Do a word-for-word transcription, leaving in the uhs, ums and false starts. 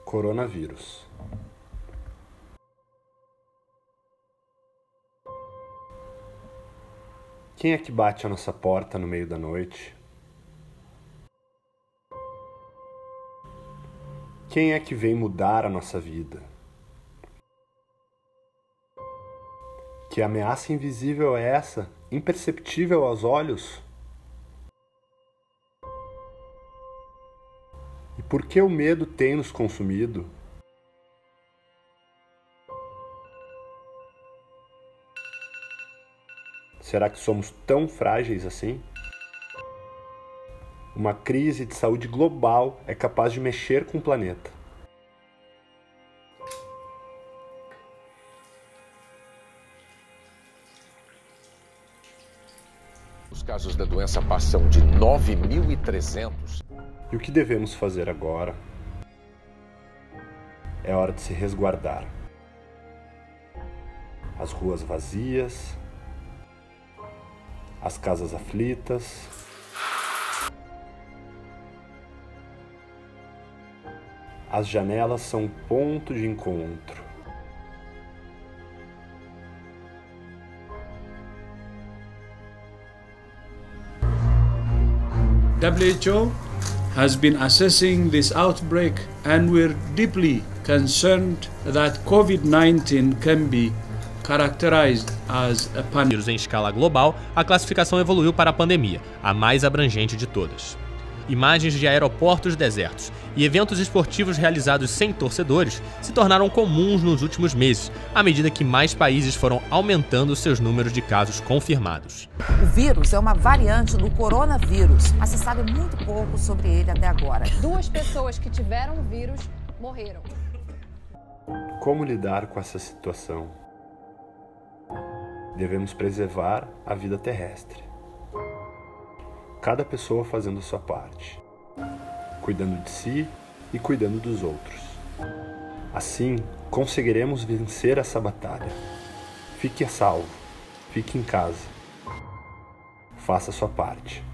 Coronavírus. Quem é que bate a nossa porta no meio da noite? Quem é que vem mudar a nossa vida? Que ameaça invisível é essa, imperceptível aos olhos? E por que o medo tem nos consumido? Será que somos tão frágeis assim? Uma crise de saúde global é capaz de mexer com o planeta. Os casos da doença passam de nove mil e trezentos. E o que devemos fazer agora? É hora de se resguardar. As ruas vazias, as casas aflitas, as janelas são um ponto de encontro. W H O has been assessing this outbreak and we're deeply concerned that COVID nineteen can be characterized as a pandemic. Em escala global, a classificação evoluiu para a pandemia, a mais abrangente de todas. Imagens de aeroportos desertos e eventos esportivos realizados sem torcedores se tornaram comuns nos últimos meses, à medida que mais países foram aumentando seus números de casos confirmados. O vírus é uma variante do coronavírus, mas se sabe muito pouco sobre ele até agora. Duas pessoas que tiveram o vírus morreram. Como lidar com essa situação? Devemos preservar a vida terrestre. Cada pessoa fazendo a sua parte, cuidando de si e cuidando dos outros. Assim, conseguiremos vencer essa batalha. Fique a salvo, fique em casa. Faça a sua parte.